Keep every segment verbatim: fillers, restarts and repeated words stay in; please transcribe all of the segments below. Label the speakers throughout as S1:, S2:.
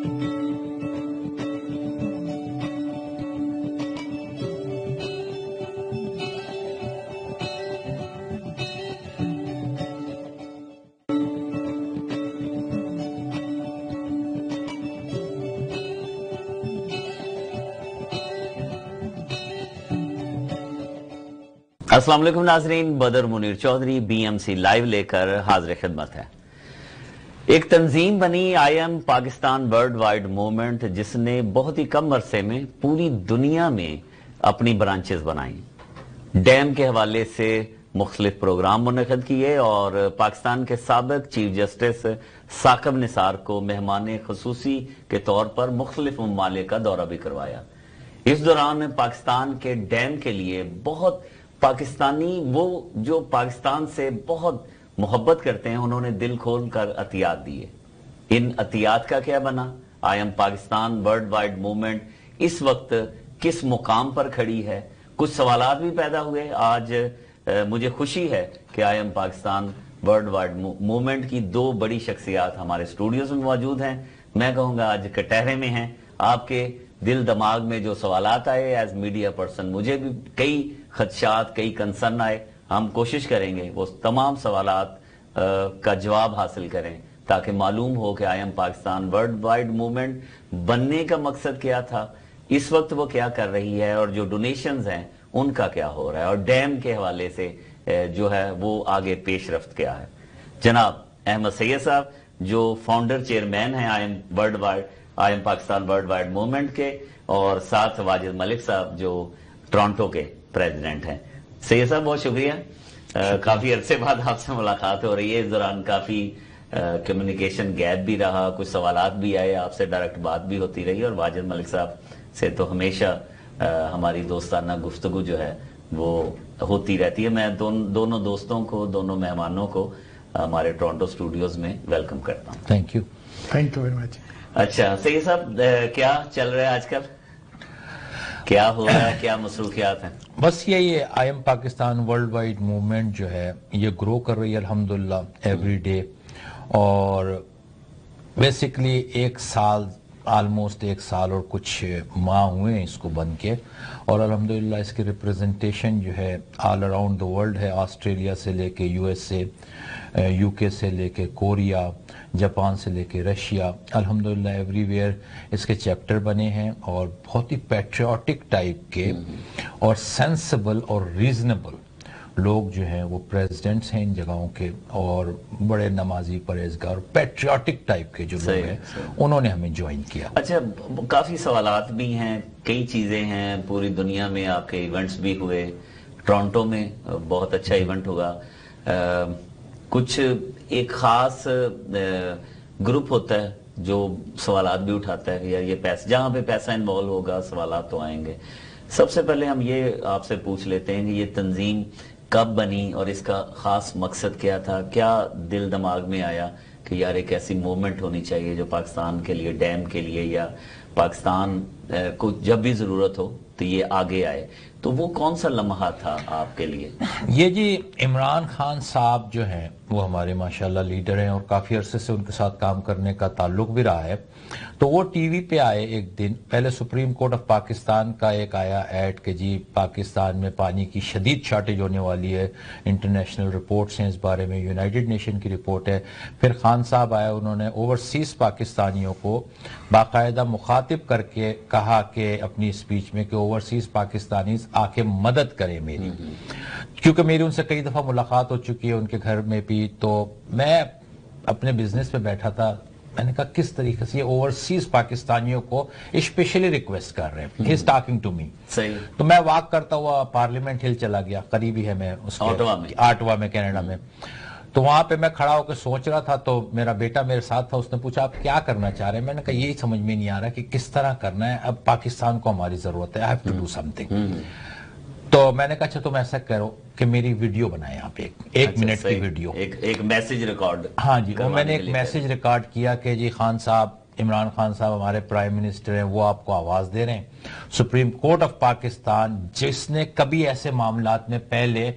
S1: अस्सलाम वालेकुम नाजरीन, Badar Munir Chaudhry B M C live लेकर हाजिर खिदमत है। एक तंजीम बनी I am Pakistan world wide movement, जिसने बहुत ही कम अरसे में पूरी दुनिया में अपनी ब्रांचेस बनाई। डैम के हवाले से मुख्तलिफ प्रोग्राम मुनक़िद किए और पाकिस्तान के साबिक चीफ जस्टिस साकिब निसार को मेहमान खुसूसी के तौर पर मुख्तलिफ ममालिक का दौरा भी करवाया। इस दौरान पाकिस्तान के डैम के लिए बहुत पाकिस्तानी, वो जो पाकिस्तान से बहुत मोहब्बत करते हैं, उन्होंने दिल खोल कर अतियात दिए। इन अतियात का क्या बना? I am Pakistan world wide movement इस वक्त किस मुकाम पर खड़ी है? कुछ सवालात भी पैदा हुए। आज आ, मुझे खुशी है कि I am Pakistan world wide movement की दो बड़ी शख्सियात हमारे स्टूडियोज में मौजूद हैं। मैं कहूँगा आज कटहरे में हैं। आपके दिल दिमाग में जो सवालात आए एज मीडिया पर्सन, मुझे भी कई खदशात, कई कंसर्न आए। हम कोशिश करेंगे वो तमाम सवालात का जवाब हासिल करें ताकि मालूम हो कि I am Pakistan world wide movement बनने का मकसद क्या था, इस वक्त वो क्या कर रही है और जो डोनेशंस हैं उनका क्या हो रहा है, और डैम के हवाले से जो है वो आगे पेशरफ्त क्या है। जनाब अहमद सैयद साहब जो फाउंडर चेयरमैन हैं I am world wide I am Pakistan world wide movement के, और साथ वाजिद मलिक साहब जो टोरंटो के प्रेसिडेंट हैं। सैयद साहब बहुत शुक्रिया, आ, काफी अरसे बाद आपसे मुलाकात हो रही है। इस दौरान काफी कम्युनिकेशन गैप भी रहा, कुछ सवालात भी आए, आपसे डायरेक्ट बात भी होती रही, और वाजिद मलिक साहब से तो हमेशा आ, हमारी दोस्ताना गुफ्तगू जो है वो होती रहती है। मैं दोन, दोनों दोस्तों को, दोनों मेहमानों को हमारे टोरंटो स्टूडियोज में वेलकम करता हूँ।
S2: Thank you
S3: thank you very much.
S1: अच्छा सैयद साहब, क्या चल रहा है आजकल, क्या हो रहा है, क्या मसरूफियात हैं?
S2: बस यही है, I am Pakistan world wide movement जो है ये ग्रो कर रही है अल्हम्दुलिल्लाह एवरी डे, और बेसिकली एक साल, आलमोस्ट एक साल और कुछ माह हुए हैं इसको बन के, और अल्हम्दुलिल्लाह इसकी रिप्रेजेंटेशन जो है ऑल अराउंड द वर्ल्ड है। ऑस्ट्रेलिया से लेके यूएसए, यूके से लेके कोरिया, जापान से लेके रशिया, अल्हम्दुलिल्लाह एवरीवेयर इसके चैप्टर बने हैं, और बहुत ही पैट्रियाटिक टाइप के और सेंसिबल और रीजनेबल लोग जो हैं वो प्रेसिडेंट्स हैं इन जगहों के, और बड़े नमाजी, परहेजगार, पैट्रियाटिक टाइप के जो लोग हैं उन्होंने हमें ज्वाइन किया।
S1: अच्छा, काफी सवालात भी हैं, कई चीजें हैं, पूरी दुनिया में आपके इवेंट्स भी हुए, टोरंटो में बहुत अच्छा इवेंट हुआ। आ, कुछ एक खास ग्रुप होता है जो सवालात भी उठाता है, या ये पैसा, जहां पे पैसा इन्वॉल्व होगा सवालात तो आएंगे। सबसे पहले हम ये आपसे पूछ लेते हैं कि ये तंजीम कब बनी और इसका खास मकसद क्या था? क्या दिल दिमाग में आया कि यार एक ऐसी मूवमेंट होनी चाहिए जो पाकिस्तान के लिए, डैम के लिए, या पाकिस्तान को जब भी जरूरत हो तो ये आगे आए? तो वो कौन सा लम्हा था आपके लिए?
S2: ये जी इमरान खान साहब जो हैं वो हमारे माशाल्लाह लीडर हैं, और काफ़ी अरसे से उनके साथ काम करने का ताल्लुक भी रहा है। तो वो टीवी पे आए एक दिन, पहले सुप्रीम कोर्ट ऑफ पाकिस्तान का एक आया ऐड कि जी पाकिस्तान में पानी की शदीद शॉर्टेज होने वाली है, इंटरनेशनल रिपोर्ट्स हैं इस बारे में, यूनाइटेड नेशन की रिपोर्ट है। फिर खान साहब आए, उन्होंने ओवरसीज पाकिस्तानियों को बाकायदा मुखातिब करके कहा कि अपनी स्पीच में कि ओवरसीज पाकिस्तानी आके मदद करें मेरी, क्योंकि मेरी उनसे कई दफ़ा मुलाकात हो चुकी है उनके घर में भी। तो मैं अपने बिजनेस पे बैठा था, मैंने कहा किस तरीके से ये ओवरसीज पाकिस्तानियों को स्पेशली रिक्वेस्ट कर रहे हैं, he is talking to me.
S1: सही।
S2: तो मैं वॉक करता हुआ पार्लियामेंट हिल चला गया, करीबी है मैं उसके,
S1: ऑटवा में,
S2: ऑटवा में कनाडा में। तो वहां पे मैं खड़ा होकर सोच रहा था, तो मेरा बेटा मेरे साथ था, उसने पूछा आप क्या करना चाह रहे हैं? मैंने कहा यही समझ में नहीं आ रहा कि किस तरह करना है, अब पाकिस्तान को हमारी जरूरत है, I have to do something. तो मैंने कहा अच्छा तुम ऐसा करो कि मेरी वीडियो बनाए यहाँ पे, एक, एक
S1: अच्छा,
S2: मिनट की वीडियो,
S1: एक एक मैसेज रिकॉर्ड।
S2: हाँ जी, वो मैंने एक मैसेज रिकॉर्ड किया कि जी खान साहब, इमरान खान साहब हमारे प्राइम मिनिस्टर हैं, वो आपको आवाज दे रहे हैं। सुप्रीम कोर्ट ऑफ पाकिस्तान जिसने कभी ऐसे मामलात में पहले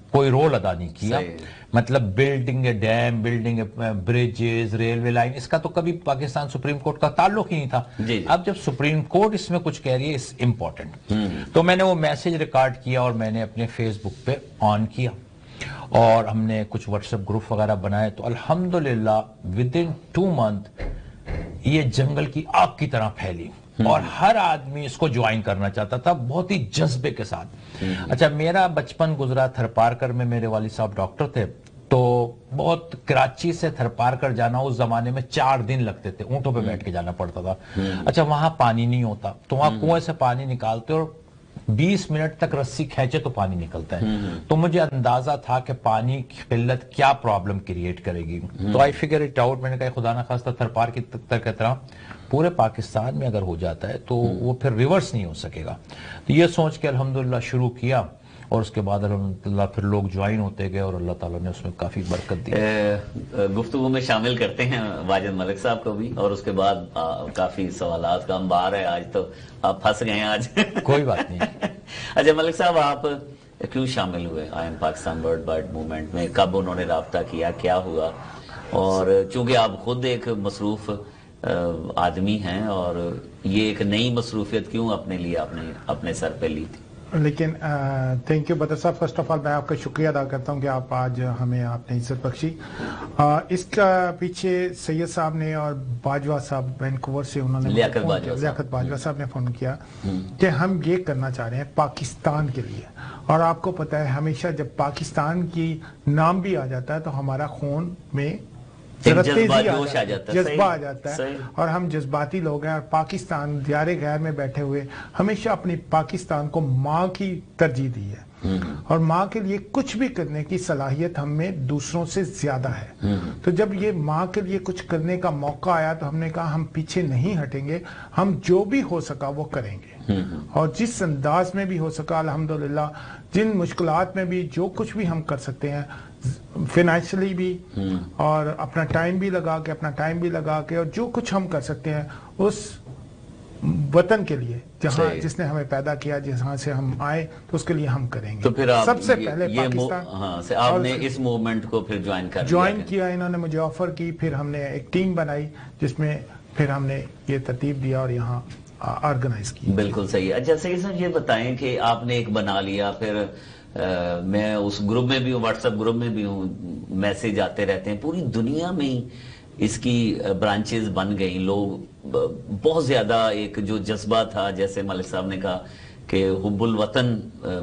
S2: کوئی رول ادا نہیں کیا. مطلب building a dam, building a bridges, railway line, اس کا تو کبھی پاکستان سپریم کورٹ کا تعلق ہی نہیں تھا. اب جب سپریم کورٹ اس میں کچھ کہہ رہی ہے, اس امپورٹنٹ, تو میں نے وہ میسج ریکارڈ کیا اور میں نے اپنے فیس بک پہ آن کیا اور ہم نے کچھ واٹس ایپ گروپ وغیرہ بنائے. تو الحمدللہ ود ان ٹو منتھ یہ جنگل کی آگ کی طرح پھیلی اور ہر آدمی اس کو جوائن کرنا چاہتا تھا بہت ہی جذبے کے ساتھ. اچھا, میرا بچپن گزرا تھر پارکر میں, میرے والد صاحب ڈاکٹر تھے, تو بہت کراچی سے تھر پارکر جانا اس زمانے میں چار دن لگتے تھے, اونٹوں پہ بیٹھ کے جانا پڑتا تھا. اچھا, وہاں پانی نہیں ہوتا تو وہاں کنویں سے پانی نکالتے اور بیس منٹ تک رسی کھینچے تو پانی نکلتا ہے. تو مجھے اندازہ تھا کہ پانی کی قلت کیا پرابلم کریٹ کرے گی. تو آئی فگر اٹ آؤٹ, میں نے کہا خدا نہ خواستہ تھر پار کی طرح پورے پاکستان میں اگر ہو جاتا ہے تو وہ پھر ریورس نہیں ہو سکے گا. تو یہ سوچ کے الحمدللہ شروع کیا اور اس کے بعد الحمدللہ پھر لوگ جوائن ہوتے گئے اور اللہ تعالیٰ نے اس میں کافی برکت دی.
S1: گفتگو میں شامل کرتے ہیں واجد ملک صاحب کو بھی, اور اس کے بعد کافی سوالات کا انبار ہے. آج تو آپ پھنس گئے ہیں آج.
S2: کوئی بات نہیں.
S1: اچھا ملک صاحب, آپ کیوں شامل ہوئے I am Pakistan world wide movement میں, کب انہوں نے رابطہ کیا, کیا ہوا, اور چونکہ آپ خود ایک مصروف آدمی ہیں اور یہ ایک نئی مصروفیت کیوں اپنے لیے اپنے اپنے سر پہ لی تھی؟
S3: لیکن تھینک یو بدر صاحب, فرسٹ آف آل میں آپ کا شکریہ ادا کرتا ہوں کہ آپ آج ہمیں آپ نے عزت بخشی. اس کا پیچھے سید صاحب نے اور باجوہ صاحب وینکوور سے, انہوں نے
S1: لیاقت باجوہ
S3: لیاقت باجوہ صاحب نے فون کیا کہ ہم یہ کرنا چاہ رہے ہیں پاکستان کے لیے. اور آپ کو پتہ ہے ہمیشہ جب پاکستان کی نام بھی آ جاتا ہے تو ہمارا خون میں
S1: جذبہ آ جاتا ہے,
S3: جذبہ آ جاتا ہے, اور ہم جذباتی لوگ ہیں. اور پاکستان دیار غیر میں بیٹھے ہوئے ہمیشہ اپنی پاکستان کو ماں کی ترجیح دی ہے, اور ماں کے لیے کچھ بھی کرنے کی صلاحیت ہم میں دوسروں سے زیادہ ہے. تو جب یہ ماں کے لیے کچھ کرنے کا موقع آیا تو ہم نے کہا ہم پیچھے نہیں ہٹیں گے, ہم جو بھی ہو سکا وہ کریں گے, اور جس انداز میں بھی ہو سکا الحمدللہ, جن مشکلات میں بھی جو کچھ بھی ہم کر سکتے ہیں, فائنینشلی بھی اور اپنا ٹائم بھی لگا کے اپنا ٹائم بھی لگا کے اور جو کچھ ہم کر سکتے ہیں اس وطن کے لیے جہاں جس نے ہمیں پیدا کیا, جہاں سے ہم آئے, تو اس کے لیے ہم کریں گے.
S1: تو پھر
S3: سب سے پہلے پاکستان,
S1: ہاں سے آپ نے اس موومنٹ کو پھر جوائن کر
S3: جوائن کیا, انہوں نے مجھے آفر کی, پھر ہم نے ایک ٹیم بنائی جس میں پھر ہم نے یہ ترتیب دیا اور یہاں آرگنائز کی.
S1: بالکل صحیح. اچھا سید صاحب, یہ بتائیں کہ آپ نے ایک بنا لیا, پھر میں اس گروپ میں بھی ہوں, واٹس ایپ گروپ میں بھی ہوں, میسیج آتے رہتے ہیں, پوری دنیا میں ہی اس کی برانچز بن گئی. لوگ بہت زیادہ ایک جو جذبہ تھا, جیسے ملک صاحب نے کہا کہ حب الوطن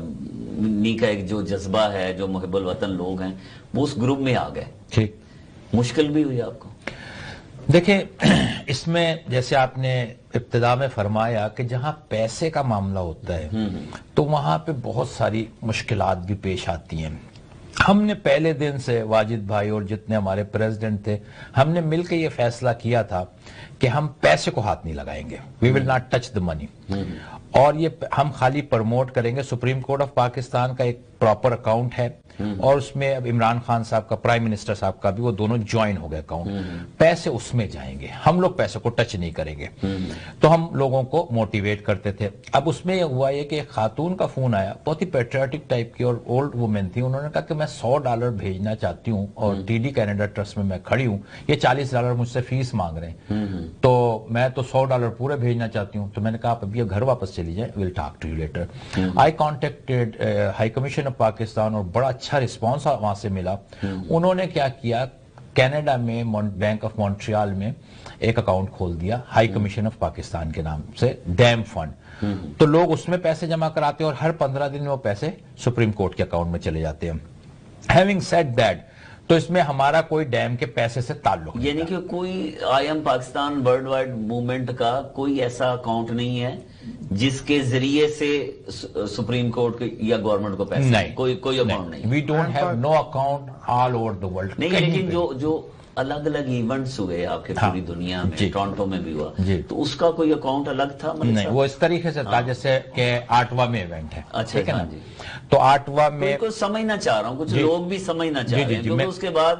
S1: نی کا ایک جو جذبہ ہے, جو محب الوطن لوگ ہیں وہ اس گروپ میں آ گئے.
S2: ٹھیک,
S1: مشکل بھی ہوئی آپ کو؟
S2: دیکھیں, اس میں جیسے آپ نے ابتدا میں فرمایا کہ جہاں پیسے کا معاملہ ہوتا ہے تو وہاں پہ بہت ساری مشکلات بھی پیش آتی ہیں. ہم نے پہلے دن سے واجد بھائی اور جتنے ہمارے پریزیڈنٹ تھے, ہم نے مل کے یہ فیصلہ کیا تھا کہ ہم پیسے کو ہاتھ نہیں لگائیں گے. We will not touch the money. اور یہ ہم خالی پروموٹ کریں گے. سپریم کورٹ آف پاکستان کا ایک پراپر اکاؤنٹ ہے اور اس میں اب عمران خان صاحب کا, پرائم منسٹر صاحب کا بھی, وہ دونوں جوائن ہو گئے اکاؤنٹ. پیسے اس میں جائیں گے, ہم لوگ پیسے کو ٹچ نہیں کریں گے. تو ہم لوگوں کو موٹیویٹ کرتے تھے. اب اس میں یہ ہوا یہ کہ ایک خاتون کا فون آیا, بہت ہی پیٹریاٹک ٹائپ کی اور اولڈ وومن تھی. انہوں نے کہا کہ میں سو ڈالر بھیجنا چاہتی ہوں اور ٹی ڈی کینیڈا ٹرسٹ میں میں کھڑی ہوں, یہ چالیس ڈالر مجھ سے فیس مانگ رہے ہیں, تو میں تو سو ڈالر پورے بھیجنا چاہتی ہوں. تو میں نے کہا آپ ابھی گھر واپس چلی جائیں, we'll talk to you later. I contacted high commission of Pakistan اور بڑا اچھا رسپانس وہاں سے ملا. انہوں نے کیا کیا, کینیڈا میں بینک آف مونٹریال میں ایک اکاؤنٹ کھول دیا ہائی کمیشن آف پاکستان کے نام سے, ڈیم فنڈ. تو لوگ اس میں پیسے جمع کراتے ہیں اور ہر پندرہ دن میں وہ پیسے سپریم کورٹ کے اکاؤنٹ میں چلے جاتے ہیں. Having said that, تو اس میں ہمارا کوئی ڈیم کے پیسے سے تعلق نہیں,
S1: یعنی کہ کوئی I am Pakistan world wide movement کا کوئی ایسا اکاؤنٹ نہیں ہے جس کے ذریعے سے سپریم کورٹ یا گورنمنٹ کو پیسے نہیں, کوئی کوئی اکاؤنٹ نہیں.
S2: We don't have no account all over the world.
S1: نہیں, لیکن جو جو الگ الگ ایونٹس ہوئے آپ کے پوری دنیا میں, ٹورنٹو میں بھی ہوا, تو اس کا کوئی اکاؤنٹ الگ تھا؟
S2: نہیں, وہ اس طریقے سے تھا جیسے کہ آٹوا میں ایونٹ ہے.
S1: اچھا,
S2: ٹھیک ہے نا. تو آٹوا میں
S1: کچھ سمجھنا چاہ رہا ہوں, کچھ لوگ بھی سمجھنا چاہ رہے ہیں, کیونکہ اس کے بعد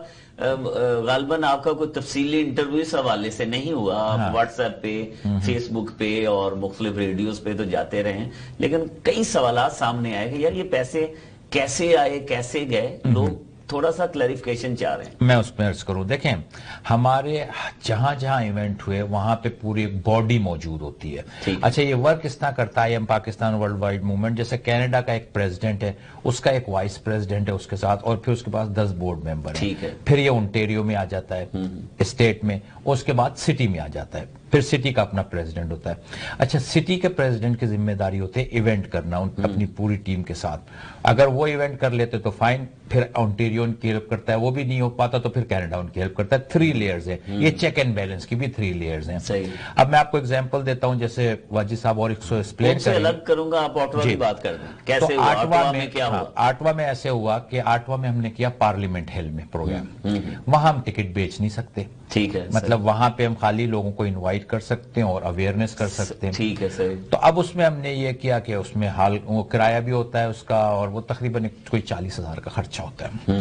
S1: غالباً آپ کا کوئی تفصیلی انٹرویو اس حوالے سے نہیں ہوا. آپ واٹس ایپ پہ, فیس بک پہ اور مختلف ریڈیوز پہ تو جاتے رہے ہیں, لیکن کئی سوالات سامنے آئے کہ یار یہ پیسے کیسے آئے کیسے گئے لوگ تھوڑا سا کلیریفیکیشن چاہ رہے ہیں.
S2: میں اس میں عرض کروں, دیکھیں ہمارے جہاں جہاں ایونٹ ہوئے وہاں پہ پوری ایک باڈی موجود ہوتی ہے. اچھا یہ ورک اس طرح کرتا ہے, ہم پاکستان ورلڈ وائڈ موومنٹ, جیسے کینیڈا کا ایک پریزیڈنٹ ہے, اس کا ایک وائس پریزیڈنٹ ہے اس کے ساتھ, اور پھر اس کے پاس دس بورڈ ممبر ہیں. پھر یہ انٹیریو میں آ جاتا ہے, اسٹیٹ میں, اس کے بعد سٹی میں آ جاتا ہے, پھر سٹی کا اپنا پریزیڈنٹ ہوتا ہے. اچھا سٹی کے پریزیڈنٹ کی ذمہ داری ہوتی ہے ایونٹ کرنا اپنی پوری ٹیم کے ساتھ. اگر وہ ایونٹ کر لیتے تو فائن, پھر انٹیریو ان کی ہیلپ کرتا ہے, وہ بھی نہیں ہو پاتا تو پھر کینیڈا ان کی ہیلپ کرتا ہے. تھری لیئرز ہیں, یہ چیک اینڈ بیلنس کی بھی تھری لیئرز ہیں. اب میں آپ کو ایگزامپل دیتا ہوں, جیسے واجد صاحب اور ایک سو ایکسپلین کریں,
S1: الگ کروں گا, آپ آٹوا کی بات کر دیں. کیسے ہوا آٹوا میں, کیا ہوا؟
S2: آٹوا میں ایسے ہوا کہ آٹوا میں ہم نے کیا پارلیمنٹ ہل میں پروگرام, وہاں ہم ٹکٹ بیچ نہیں سکتے.
S1: ٹھیک ہے,
S2: مطلب وہاں پہ ہم خالی لوگوں کو انوائٹ کر سکتے ہیں اور اویئرنیس کر سکتے ہیں.
S1: ٹھیک ہے صحیح.
S2: تو اب اس میں ہم نے یہ کیا کہ اس میں حال وہ کرایہ بھی ہوتا ہے اس کا, اور وہ تقریباً کوئی چالیس ہزار کا خرچہ ہوتا ہے.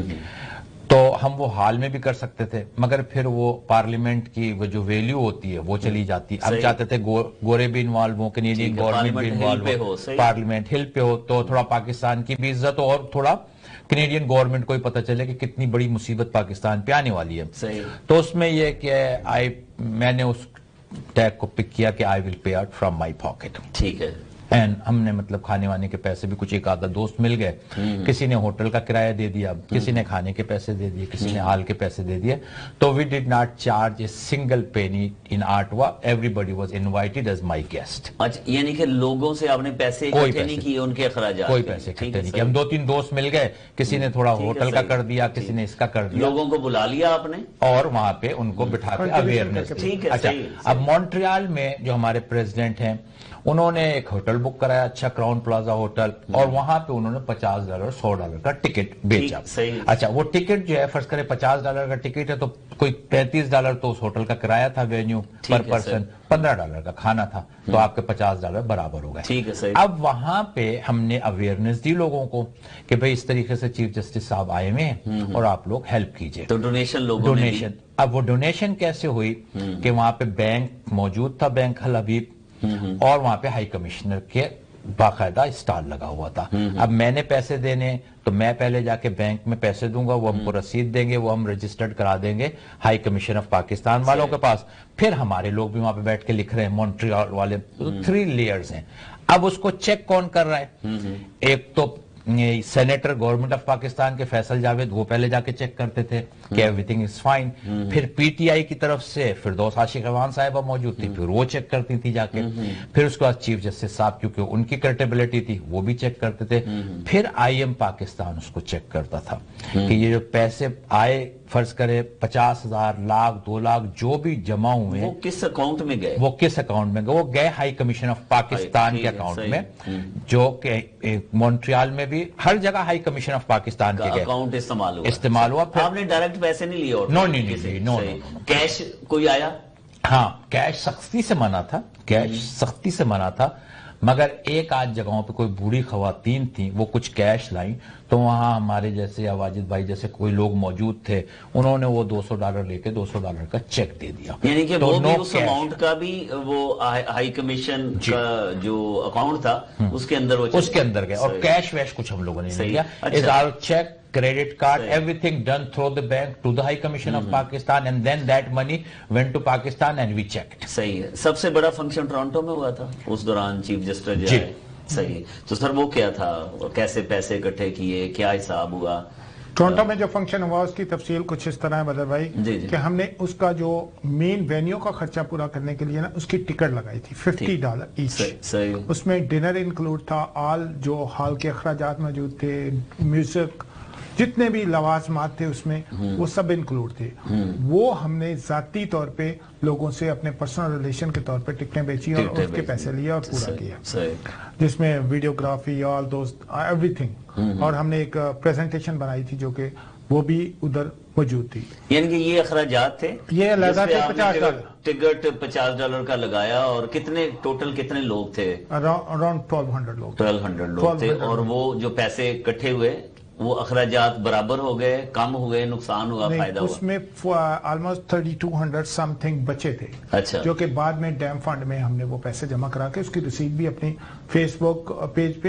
S2: تو ہم وہ حال میں بھی کر سکتے تھے, مگر پھر وہ پارلیمنٹ کی وہ جو ویلیو ہوتی ہے وہ چلی جاتی. ہم چاہتے تھے گورے بھی انوالو ہو, کینیڈین گورنمنٹ بھی انوالو ہو, پارلیمنٹ ہل پہ ہو, تو تھوڑا پاکستان کی بھی عزت ہو, اور تھوڑا کینیڈین گورنمنٹ کو ہی پتہ چلے کہ کتنی بڑی مصیبت پاکستان پہ آنے والی ہے. تو اس میں یہ کہ آئی میں نے اس ٹیگ کو پک کیا کہ I will pay out from my pocket.
S1: ٹھیک ہے.
S2: اینڈ ہم نے مطلب کھانے وانے کے پیسے بھی کچھ ایک آدھا دوست مل گئے, کسی نے ہوٹل کا کرایہ دے دیا, کسی نے کھانے کے پیسے دے دیے, کسی نے ہال کے پیسے دے دیے. تو we did not charge a single penny in Ottawa, everybody was invited as my guest.
S1: اچھا یعنی کہ لوگوں سے آپ نے پیسے اکٹھے نہیں کیے, ان کے اخراجات
S2: کوئی پیسے اکٹھے نہیں کیے. ہم دو تین دوست مل گئے, کسی نے تھوڑا ہوٹل کا کر دیا, کسی نے اس کا کر دیا.
S1: لوگوں کو بلا لیا آپ نے
S2: اور وہاں پہ ان کو بٹھا کے اویئرنیس. اچھا اب مونٹریال میں جو ہمارے پریزیڈنٹ ہیں انہوں نے ایک ہوٹل بک کرایا, اچھا کراؤن پلازا ہوٹل, اور وہاں پہ انہوں نے پچاس ڈالر سو ڈالر کا ٹکٹ بیچا. اچھا وہ ٹکٹ جو ہے فرض کرے پچاس ڈالر کا ٹکٹ ہے تو کوئی پینتیس ڈالر تو اس ہوٹل کا کرایہ تھا وینیو پر پرسن, پندرہ ڈالر کا کھانا تھا, تو آپ کے پچاس ڈالر برابر ہو گئے. اب وہاں پہ ہم نے اویئرنیس دی لوگوں کو کہ بھئی اس طریقے سے چیف جسٹس صاحب آئے ہوئے ہیں اور آپ لوگ ہیلپ کیجئے.
S1: تو ڈونیشن لوگوں نے دی.
S2: اب وہ ڈونیشن کیسے ہوئی کہ وہاں پہ بینک موجود تھا, بینک حلبیب, اور وہاں پہ ہائی کمشنر کے باقاعدہ اسٹال لگا ہوا تھا. اب میں نے پیسے دینے تو میں پہلے جا کے بینک میں پیسے دوں گا, وہ ہم کو رسید دیں گے, وہ ہم رجسٹرڈ کرا دیں گے ہائی کمیشن آف پاکستان والوں کے پاس. پھر ہمارے لوگ بھی وہاں پہ بیٹھ کے لکھ رہے ہیں, مونٹریال والے. تھری لیئرز ہیں. اب اس کو چیک کون کر رہا ہے؟ ایک تو سینیٹر گورنمنٹ آف پاکستان کے فیصل جاوید, وہ پہلے جا کے چیک کرتے تھے کہ ایوری تھنگ از فائن. پھر پی ٹی آئی کی طرف سے فردوس عاشق اوان صاحبہ موجود تھی, پھر وہ چیک کرتی تھی جا کے. پھر اس کے بعد چیف جسٹس صاحب, کیونکہ ان کی کریڈیبلٹی تھی, وہ بھی چیک کرتے تھے. پھر آئی ایم پاکستان اس کو چیک کرتا تھا کہ یہ جو پیسے آئے فرض کرے پچاس ہزار, لاکھ, دو لاکھ جو بھی جمع ہوئے
S1: وہ کس اکاؤنٹ میں گئے,
S2: وہ کس اکاؤنٹ میں گئے. وہ گئے ہائی کمیشن آف پاکستان کے اکاؤنٹ میں, جو کہ مونٹریال میں بھی ہر جگہ ہائی کمیشن آف پاکستان کے
S1: اکاؤنٹ استعمال ہوا.
S2: استعمال ہوا.
S1: آپ نے ڈائریکٹ پیسے نہیں لیے؟
S2: نو نہیں, نو.
S1: کیش کوئی آیا؟
S2: ہاں کیش سختی سے منع تھا, کیش سختی سے منع تھا, مگر ایک آدھ جگہوں پہ کوئی بوڑھی خواتین تھیں, وہ کچھ کیش لائیں, تو وہاں ہمارے جیسے یا واجد بھائی جیسے کوئی لوگ موجود تھے, انہوں نے وہ دو سو ڈالر لے کے دو سو ڈالر کا چیک دے دیا.
S1: یعنی کہ وہ بھی اس اماؤنٹ کا بھی وہ ہائی کمیشن کا جو اکاؤنٹ تھا اس کے اندر وہ
S2: اس کے اندر گئے, اور کیش ویش کچھ ہم لوگوں نے نہیں کیا. As or cheque, credit card, everything done through the bank to the High Commission of Pakistan, and then that money went to Pakistan and we checked.
S1: صحیح ہے. سب سے بڑا فنکشن ٹورانٹو میں ہوا تھا اس دوران, چیف جسٹس جو ہے. صحیح. تو سر وہ کیا تھا, کیسے پیسے اکٹھے کیے, کیا حساب ہوا؟
S3: ٹورنٹو میں جو فنکشن ہوا اس کی تفصیل کچھ اس طرح ہے بدر بھائی, کہ ہم نے اس کا جو مین وینیو کا خرچہ پورا کرنے کے لیے نا اس کی ٹکٹ لگائی تھی ففٹی ڈالر ایچ. اس میں ڈنر انکلوڈ تھا, آل جو ہال کے اخراجات موجود تھے, میوزک, جتنے بھی لوازمات تھے اس میں وہ سب انکلوڈ تھے. وہ ہم نے ذاتی طور پہ لوگوں سے اپنے پرسنل ریلیشن کے طور پہ ٹکٹیں بیچی اور اس کے پیسے لیے اور پورا کیا, جس میں videography, all those, everything. اور ہم نے ایک پریزنٹیشن بنائی تھی جو کہ وہ بھی ادھر موجود تھی.
S1: یعنی کہ یہ اخراجات تھے,
S3: یہ علیحدہ تھے پچاس ڈالر
S1: ٹکٹ پچاس ڈالر کا لگایا. اور کتنے ٹوٹل کتنے لوگ تھے؟
S3: اراؤنڈ ٹویلو ہنڈریڈ لوگ
S1: ٹویلو ہنڈریڈ لوگ تھے. اور وہ جو پیسے اکٹھے ہوئے وہ اخراجات برابر ہو گئے, کم ہوئے, نقصان ہوا, فائدہ ہوا؟
S3: اس میں almost thirty two hundred something بچے تھے.
S1: اچھا.
S3: جو کہ بعد میں ڈیم فنڈ میں ہم نے وہ پیسے جمع کرا کے اس کی رسید بھی اپنی فیس بک پیج پہ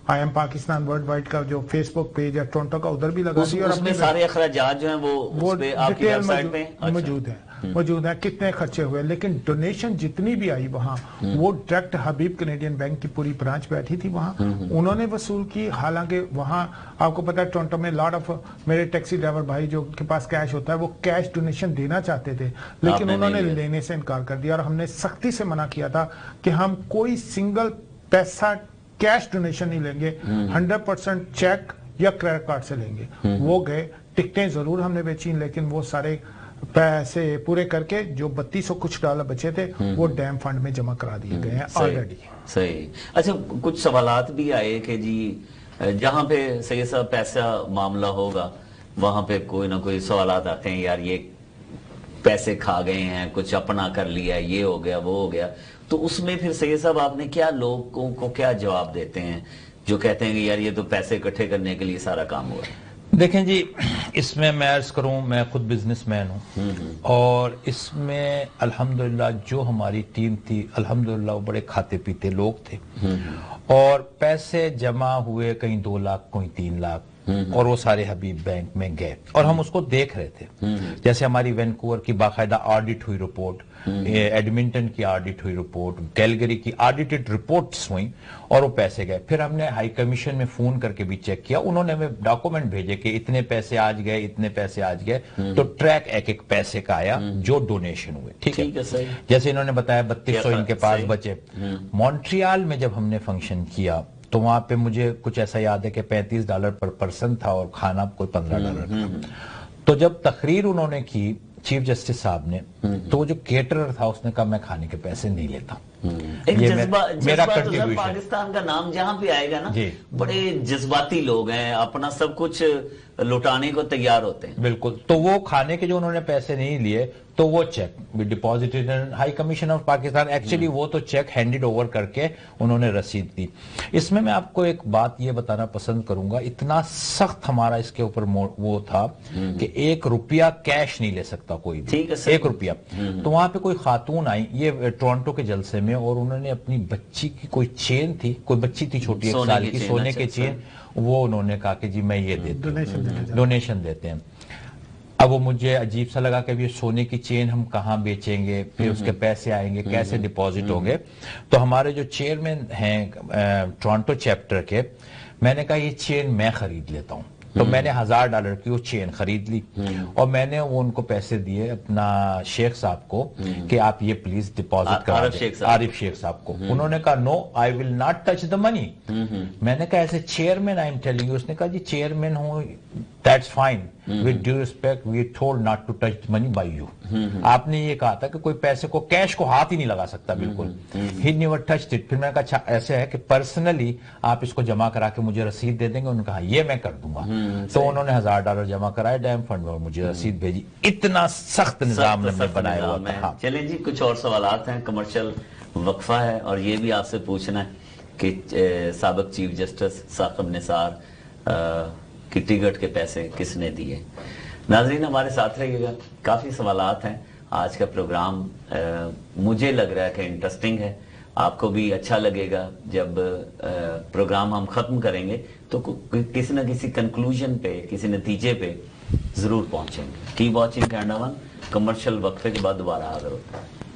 S3: I am Pakistan world wide का जो फेसबुक पेज है टोरंटो का उधर भी लगा
S1: उस,
S3: दिया और
S1: उसमें
S3: अपने
S1: सारे अखराजात जो हैं वो,
S3: वो
S1: उस पे आपकी
S3: डिटेल
S1: वेबसाइट पे अच्छा।
S3: मौजूद है मौजूद है कितने खर्चे हुए, लेकिन डोनेशन जितनी भी आई वहाँ वो डायरेक्ट हबीब कैनेडियन बैंक की पूरी ब्रांच बैठी थी वहाँ, उन्होंने वसूल की। हालांकि वहाँ आपको पता है टोरंटो में लॉट ऑफ मेरे टैक्सी ड्राइवर भाई जो के पास कैश होता है वो कैश डोनेशन देना चाहते थे, लेकिन उन्होंने लेने से इनकार कर दिया और हमने सख्ती से मना किया था कि हम कोई सिंगल पैसा कैश डोनेशन नहीं लेंगे, हंड्रेड परसेंट चेक या क्रेडिट कार्ड से लेंगे। वो गए, टिकटें जरूर हमने बेची, लेकिन वो सारे पैसे पूरे करके जो बत्तीस सौ कुछ डॉलर बचे थे वो डैम फंड में जमा करा दिए गए हैं ऑलरेडी।
S1: सही। अच्छा, कुछ सवालात भी आए कि जी जहाँ पे सही साहब पैसा मामला होगा वहां पे कोई ना कोई सवालात आते हैं, यार ये पैसे खा गए हैं, कुछ अपना कर लिया, ये हो गया वो हो गया। तो उसमें फिर सैयद साहब आपने क्या लोगों को क्या जवाब देते हैं जो कहते हैं कि यार ये तो पैसे इकट्ठे करने के लिए सारा काम हुआ है?
S2: देखें जी, इसमें मैं अर्ज करूं, मैं खुद बिजनेसमैन हूं और इसमें अल्हम्दुलिल्लाह जो हमारी टीम थी अल्हम्दुलिल्लाह वो बड़े खाते पीते लोग थे और पैसे जमा हुए, कहीं दो लाख कहीं तीन लाख, और वो सारे हबीब बैंक में गए और हम उसको देख रहे थे। जैसे हमारी वैनकूवर की बाकायदा ऑडिट हुई रिपोर्ट, एडमिंटन की ऑडिट हुई रिपोर्ट, कैलगरी की ऑडिटेड रिपोर्ट्स हुई और वो पैसे गए। फिर हमने हाई कमीशन में फोन करके भी चेक किया, उन्होंने हमें डॉक्यूमेंट भेजे कि इतने पैसे आज गए, इतने पैसे आज गए, तो ट्रैक एक एक पैसे का आया जो डोनेशन हुए। ठीक है, जैसे इन्होंने बताया बत्तीस सौ इनके पास बचे। मॉन्ट्रियल में जब हमने फंक्शन किया तो वहां पे मुझे कुछ ऐसा याद है कि पैंतीस डॉलर पर पर्सन था और खाना कोई पंद्रह डॉलर था। तो जब तकरीर उन्होंने की चीफ जस्टिस साहब ने, तो वो जो केटरर था उसने कहा मैं खाने के पैसे नहीं लेता।
S1: एक
S2: ये
S1: जज्बा,
S2: मेरा
S1: जज्बा तो
S2: कंट्रीब्यूशन।
S1: पाकिस्तान का नाम जहां भी आएगा ना,
S2: जी,
S1: बड़े जज्बाती लोग हैं, अपना सब कुछ लुटाने को तैयार होते हैं।
S2: बिल्कुल। तो वो खाने के जो उन्होंने पैसे नहीं लिए तो वो चेक भी deposited in high commission of Pakistan. Actually वो तो चेक हैंडेड ओवर करके उन्होंने रसीद दी। इसमें मैं आपको एक बात ये बताना पसंद करूंगा, इतना सख्त हमारा इसके ऊपर वो था कि एक रुपया कैश नहीं ले सकता कोई भी, एक रुपया। तो वहां पे कोई खातून आई, ये टोरंटो के जलसे में, और उन्होंने अपनी बच्ची की कोई चेन थी, कोई बच्ची थी छोटी एक साल की, सोने की चेन, वो उन्होंने कहा कि जी मैं ये देती हूं, डोनेशन देते हैं। अब वो मुझे अजीब सा लगा कि ये सोने की चेन हम कहाँ बेचेंगे, फिर उसके पैसे आएंगे, कैसे डिपॉजिट होंगे। तो हमारे जो चेयरमैन हैं टोरंटो चैप्टर के, मैंने कहा ये चेन मैं खरीद लेता हूँ। तो मैंने हजार डॉलर की वो चेन खरीद ली और मैंने वो उनको पैसे दिए अपना शेख साहब को कि आप ये प्लीज डिपॉजिट करा दें, आरिफ शेख साहब को। उन्होंने कहा no I will not touch the money. मैंने कहा ऐसे chairman I am telling you. उसने कहा जी चेयरमैन हूँ, that's fine, with due respect we told not to touch money by you. आपने ये कहा था कि कोई पैसे को, कैश को हाथ ही नहीं लगा सकता, बिल्कुल। He never touched it. फिर मैंने कहा अच्छा ऐसे है कि पर्सनली आप इसको जमा करा के मुझे रसीद दे देंगे? उन्होंने कहा ये मैं कर दूंगा। तो उन्होंने हजार डॉलर जमा कराए डैम फंड में और मुझे रसीद भेजी। इतना सख्त निजाम हमने बनाया हुआ था। हाँ।
S1: चलें जी, कुछ और सवालात हैं, कमर्शियल वक्फा है और ये भी आपसे पूछना है कि साबिक चीफ जस्टिस साकिब निसार की टिकट के पैसे किसने दिए। नाजरीन हमारे साथ रहिएगा, काफी सवालात हैं। आज का प्रोग्राम आ, मुझे लग रहा है कि इंटरेस्टिंग है, आपको भी अच्छा लगेगा। जब आ, प्रोग्राम हम खत्म करेंगे तो किसी न किसी कंक्लूजन पे, किसी नतीजे पे जरूर पहुंचेंगे। Keep watching Canada one, commercial वक्फे के बाद दोबारा हाजिर होता है।